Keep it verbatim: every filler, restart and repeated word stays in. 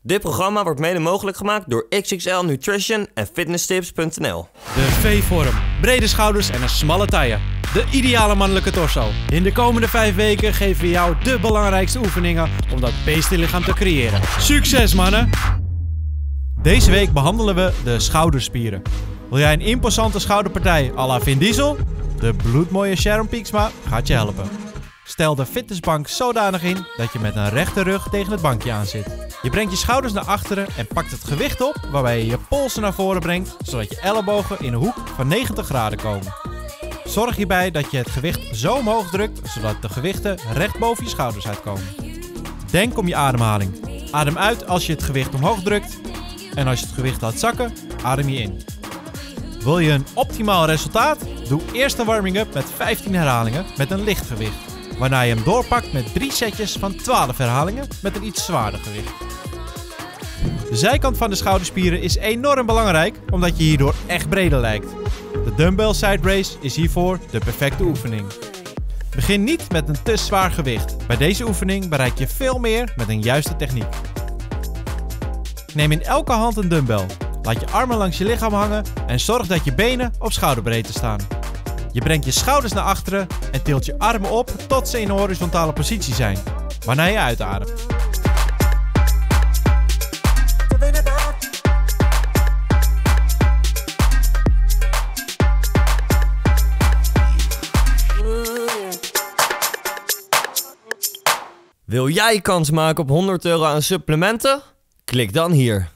Dit programma wordt mede mogelijk gemaakt door X X L Nutrition en fitnesstips punt n l. De V-vorm, brede schouders en een smalle taille. De ideale mannelijke torso. In de komende vijf weken geven we jou de belangrijkste oefeningen om dat beestenlichaam te creëren. Succes mannen! Deze week behandelen we de schouderspieren. Wil jij een imposante schouderpartij à la Vin Diesel? De bloedmooie Sharon Pieksma gaat je helpen. Stel de fitnessbank zodanig in dat je met een rechte rug tegen het bankje aan zit. Je brengt je schouders naar achteren en pakt het gewicht op waarbij je je polsen naar voren brengt, zodat je ellebogen in een hoek van negentig graden komen. Zorg hierbij dat je het gewicht zo omhoog drukt, zodat de gewichten recht boven je schouders uitkomen. Denk om je ademhaling. Adem uit als je het gewicht omhoog drukt en als je het gewicht laat zakken, adem je in. Wil je een optimaal resultaat? Doe eerst een warming-up met vijftien herhalingen met een licht gewicht. Waarna je hem doorpakt met drie setjes van twaalf herhalingen met een iets zwaarder gewicht. De zijkant van de schouderspieren is enorm belangrijk omdat je hierdoor echt breder lijkt. De dumbbell side raise is hiervoor de perfecte oefening. Begin niet met een te zwaar gewicht. Bij deze oefening bereik je veel meer met een juiste techniek. Neem in elke hand een dumbbell. Laat je armen langs je lichaam hangen en zorg dat je benen op schouderbreedte staan. Je brengt je schouders naar achteren en tilt je armen op tot ze in een horizontale positie zijn, waarna je uitademt. Wil jij kans maken op honderd euro aan supplementen? Klik dan hier.